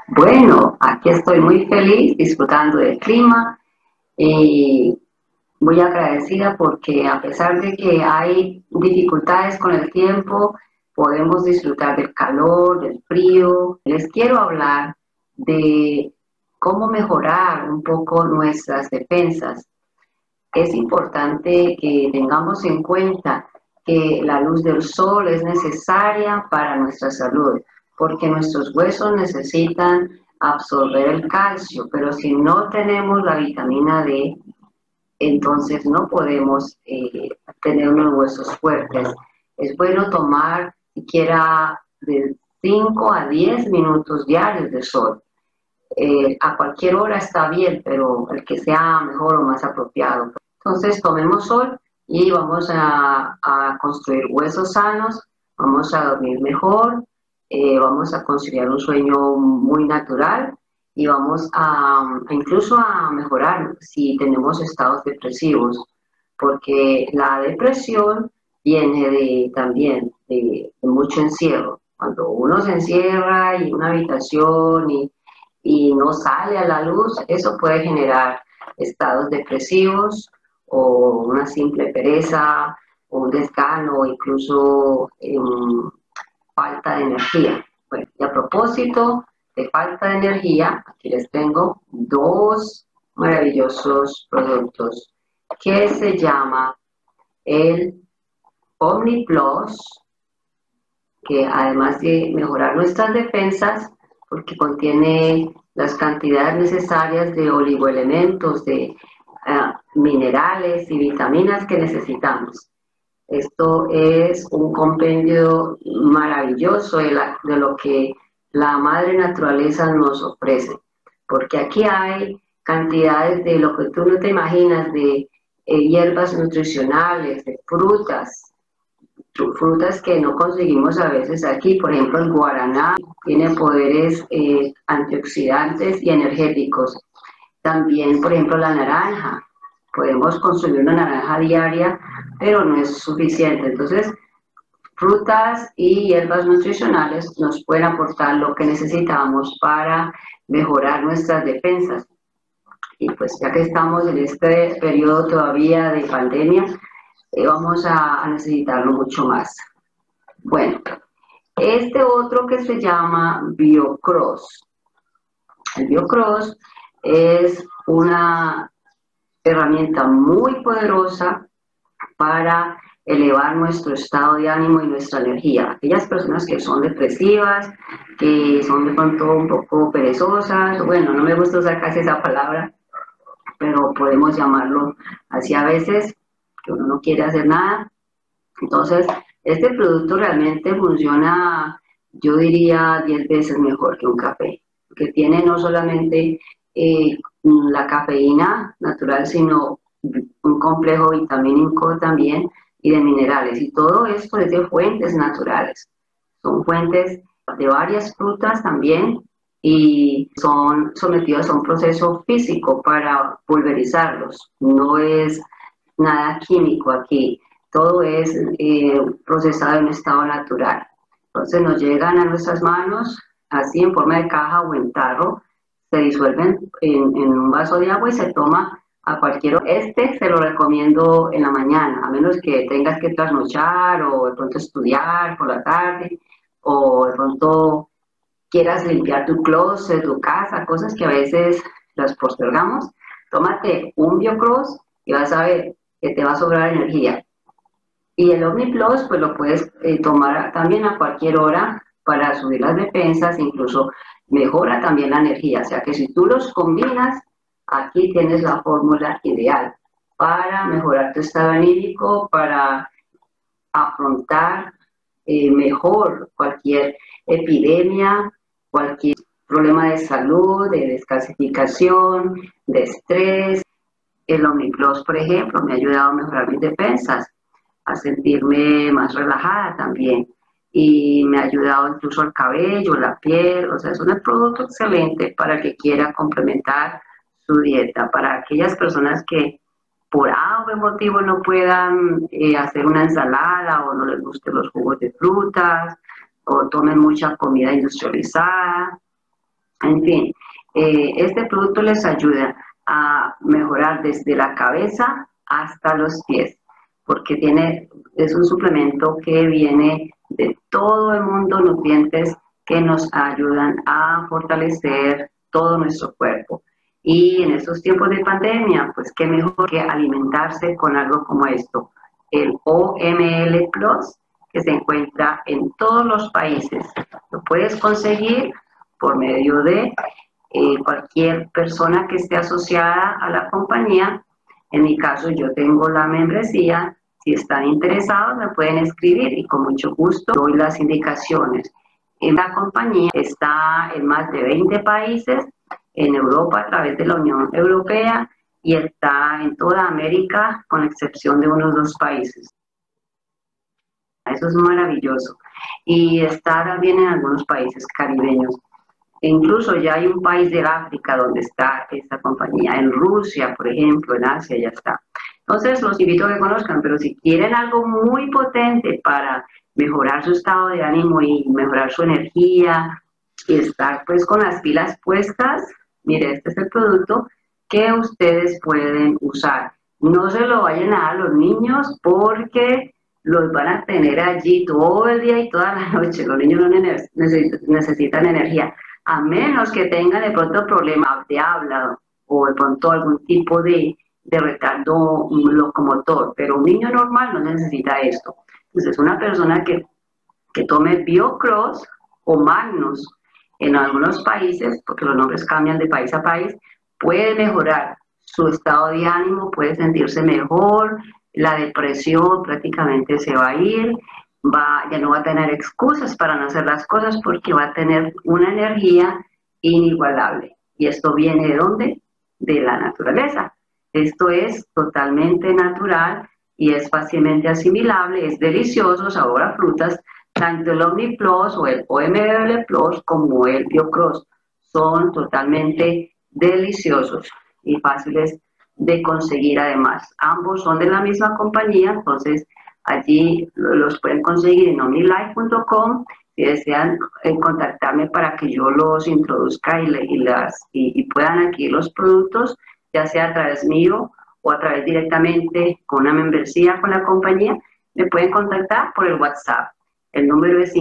Bueno, aquí estoy muy feliz disfrutando del clima y muy agradecida porque a pesar de que hay dificultades con el tiempo, podemos disfrutar del calor, del frío. Les quiero hablar de cómo mejorar un poco nuestras defensas. Es importante que tengamos en cuenta que la luz del sol es necesaria para nuestra salud, porque nuestros huesos necesitan absorber el calcio, pero si no tenemos la vitamina D, entonces no podemos tener unos huesos fuertes. Es bueno tomar siquiera de 5 a 10 minutos diarios de sol. A cualquier hora está bien, pero el que sea mejor o más apropiado. Entonces, tomemos sol y vamos a construir huesos sanos, vamos a dormir mejor, vamos a conciliar un sueño muy natural y vamos incluso a mejorar si tenemos estados depresivos, porque la depresión viene también de mucho encierro. Cuando uno se encierra en una habitación y no sale a la luz, eso puede generar estados depresivos o una simple pereza, o un desgano, o incluso falta de energía. Bueno, y a propósito de falta de energía, aquí les tengo dos maravillosos productos que se llama el OmniPlus, que además de mejorar nuestras defensas, porque contiene las cantidades necesarias de oligoelementos, de minerales y vitaminas que necesitamos. Esto es un compendio maravilloso de lo que la madre naturaleza nos ofrece, porque aquí hay cantidades de lo que tú no te imaginas, de hierbas nutricionales, de frutas que no conseguimos a veces aquí. Por ejemplo, el guaraná tiene poderes antioxidantes y energéticos. También, por ejemplo, la naranja. Podemos consumir una naranja diaria, pero no es suficiente. Entonces, frutas y hierbas nutricionales nos pueden aportar lo que necesitamos para mejorar nuestras defensas. Y pues ya que estamos en este periodo todavía de pandemia, vamos a necesitarlo mucho más. Bueno, este otro que se llama BioCross. El BioCross es una herramienta muy poderosa para elevar nuestro estado de ánimo y nuestra energía. Aquellas personas que son depresivas, que son de pronto un poco perezosas, bueno, no me gusta usar casi esa palabra, pero podemos llamarlo así a veces, que uno no quiere hacer nada. Entonces, este producto realmente funciona, yo diría, 10 veces mejor que un café, que tiene no solamente la cafeína natural, sino un complejo vitamínico también y de minerales. Y todo esto es de fuentes naturales. Son fuentes de varias frutas también y son sometidos a un proceso físico para pulverizarlos. No es nada químico aquí, todo es procesado en estado natural. Entonces nos llegan a nuestras manos así en forma de caja o en tarro, se disuelven en un vaso de agua y se toma a cualquier hora. Este se lo recomiendo en la mañana, a menos que tengas que trasnochar o de pronto estudiar por la tarde o de pronto quieras limpiar tu closet, tu casa, cosas que a veces las postergamos. Tómate un BioCross y vas a ver que te va a sobrar energía. Y el OmniPlus pues lo puedes tomar también a cualquier hora para subir las defensas, incluso mejora también la energía. O sea que si tú los combinas, aquí tienes la fórmula ideal para mejorar tu estado anímico, para afrontar mejor cualquier epidemia, cualquier problema de salud, de descalcificación, de estrés. El OmniPlus, por ejemplo, me ha ayudado a mejorar mis defensas, a sentirme más relajada también. Y me ha ayudado incluso al cabello, la piel, o sea, es un producto excelente para el que quiera complementar su dieta. Para aquellas personas que por algún motivo no puedan hacer una ensalada o no les gusten los jugos de frutas o tomen mucha comida industrializada, En fin, este producto les ayuda a mejorar desde la cabeza hasta los pies, porque es un suplemento que viene de todo el mundo, nutrientes que nos ayudan a fortalecer todo nuestro cuerpo. Y en estos tiempos de pandemia, pues qué mejor que alimentarse con algo como esto, el OML Plus, que se encuentra en todos los países. Lo puedes conseguir por medio de cualquier persona que esté asociada a la compañía. En mi caso, yo tengo la membresía. Si están interesados, me pueden escribir y con mucho gusto doy las indicaciones. La compañía está en más de 20 países, en Europa a través de la Unión Europea y está en toda América, con excepción de unos 2 países. Eso es maravilloso. Y está también en algunos países caribeños. Incluso ya hay un país del África donde está esta compañía, en Rusia, por ejemplo, en Asia ya está. Entonces los invito a que conozcan, pero si quieren algo muy potente para mejorar su estado de ánimo y mejorar su energía y estar pues con las pilas puestas, mire, este es el producto que ustedes pueden usar. No se lo vayan a dar a los niños porque los van a tener allí todo el día y toda la noche. Los niños no necesitan energía, a menos que tengan de pronto problemas de habla o de pronto algún tipo de retardo locomotor, pero un niño normal no necesita esto. Entonces, una persona que tome BioCross o Magnus en algunos países, porque los nombres cambian de país a país, puede mejorar su estado de ánimo, puede sentirse mejor, la depresión prácticamente se va a ir, ya no va a tener excusas para no hacer las cosas porque va a tener una energía inigualable. ¿Y esto viene de dónde? De la naturaleza. Esto es totalmente natural y es fácilmente asimilable, es delicioso, sabor a frutas. Tanto el OmniPlus o el OML Plus como el BioCross son totalmente deliciosos y fáciles de conseguir además. Ambos son de la misma compañía, entonces allí los pueden conseguir en omnilife.com. Si desean contactarme para que yo los introduzca y puedan adquirir los productos, ya sea a través mío o a través directamente con una membresía con la compañía, me pueden contactar por el WhatsApp. El número es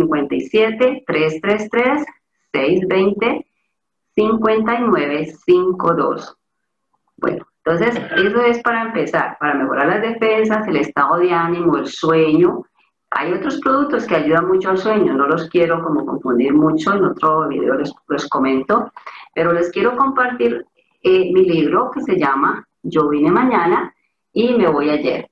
57-333-620-5952. Bueno, entonces eso es para empezar, para mejorar las defensas, el estado de ánimo, el sueño. Hay otros productos que ayudan mucho al sueño, no los quiero como confundir mucho, en otro video les comento, pero les quiero compartir mi libro que se llama Yo vine mañana y me voy ayer.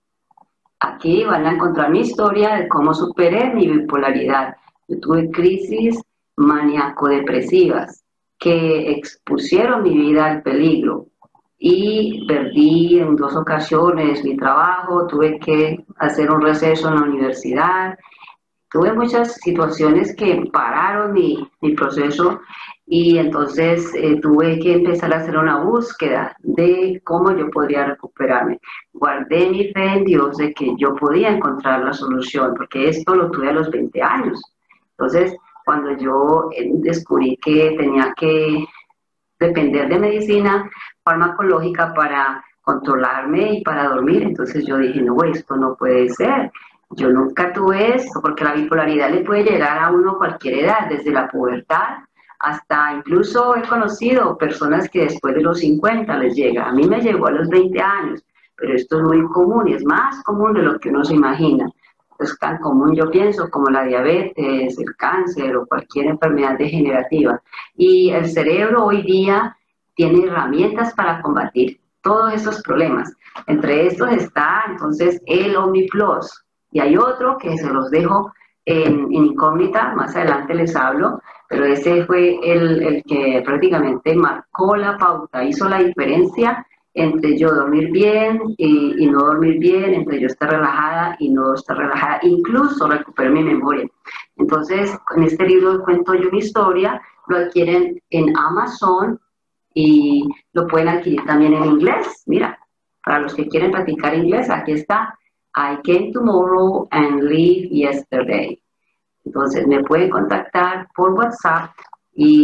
Aquí van a encontrar mi historia de cómo superé mi bipolaridad. Yo tuve crisis maníaco-depresivas que expusieron mi vida al peligro y perdí en 2 ocasiones mi trabajo, tuve que hacer un receso en la universidad, tuve muchas situaciones que pararon mi proceso y entonces tuve que empezar a hacer una búsqueda de cómo yo podría recuperarme. Guardé mi fe en Dios de que yo podía encontrar la solución, porque esto lo tuve a los 20 años. Entonces, cuando yo descubrí que tenía que depender de medicina farmacológica para controlarme y para dormir, entonces yo dije, no, esto no puede ser. Yo nunca tuve esto, porque la bipolaridad le puede llegar a uno a cualquier edad, desde la pubertad hasta incluso he conocido personas que después de los 50 les llega. A mí me llegó a los 20 años, pero esto es muy común y es más común de lo que uno se imagina. Es tan común, yo pienso, como la diabetes, el cáncer o cualquier enfermedad degenerativa. Y el cerebro hoy día tiene herramientas para combatir todos esos problemas. Entre estos está entonces el OmniPlus. Y hay otro que se los dejo en incógnita, más adelante les hablo, pero ese fue el que prácticamente marcó la pauta, hizo la diferencia entre yo dormir bien y no dormir bien, entre yo estar relajada y no estar relajada, incluso recuperar mi memoria. Entonces, en este libro cuento yo mi historia, lo adquieren en Amazon y lo pueden adquirir también en inglés. Mira, para los que quieren practicar inglés, aquí está. I came tomorrow and leave yesterday. Entonces me pueden contactar por WhatsApp y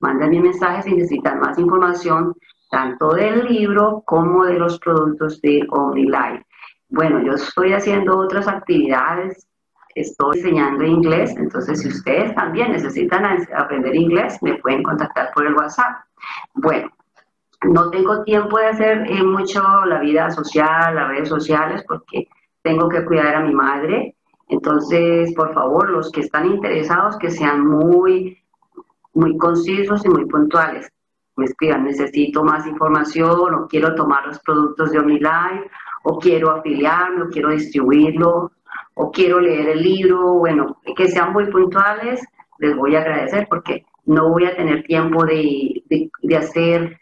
Mándenme mensajes si necesitan más información, tanto del libro como de los productos de OmniLife. Bueno, yo estoy haciendo otras actividades, estoy enseñando inglés, entonces si ustedes también necesitan aprender inglés, me pueden contactar por el WhatsApp. Bueno, no tengo tiempo de hacer mucho la vida social, las redes sociales, porque tengo que cuidar a mi madre. Entonces, por favor, los que están interesados, que sean muy concisos y muy puntuales. Me escriban, necesito más información, o quiero tomar los productos de OmniLife, o quiero afiliarme, o quiero distribuirlo, o quiero leer el libro. Bueno, que sean muy puntuales, les voy a agradecer porque no voy a tener tiempo de hacer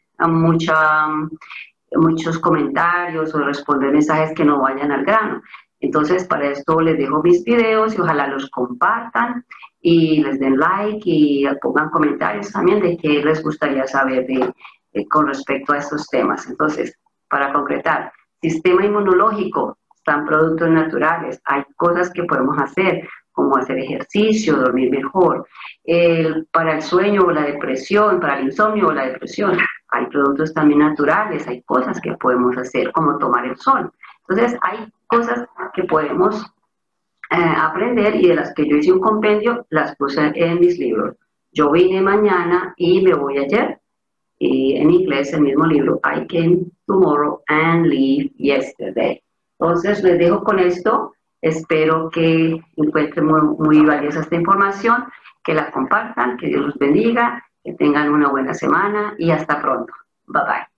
muchos comentarios o responder mensajes que no vayan al grano. Entonces, para esto les dejo mis videos y ojalá los compartan y les den like y pongan comentarios también de qué les gustaría saber con respecto a estos temas. Entonces, para concretar, sistema inmunológico, están productos naturales, hay cosas que podemos hacer, como hacer ejercicio, dormir mejor. Para el sueño o la depresión, para el insomnio o la depresión, hay productos también naturales, hay cosas que podemos hacer, como tomar el sol. Entonces, hay cosas que podemos aprender y de las que yo hice un compendio, las puse en mis libros. Yo vine mañana y me voy ayer, y en inglés el mismo libro, I came tomorrow and leave yesterday. Entonces les dejo con esto, espero que encuentren muy valiosa esta información, que la compartan, que Dios los bendiga, que tengan una buena semana y hasta pronto. Bye bye.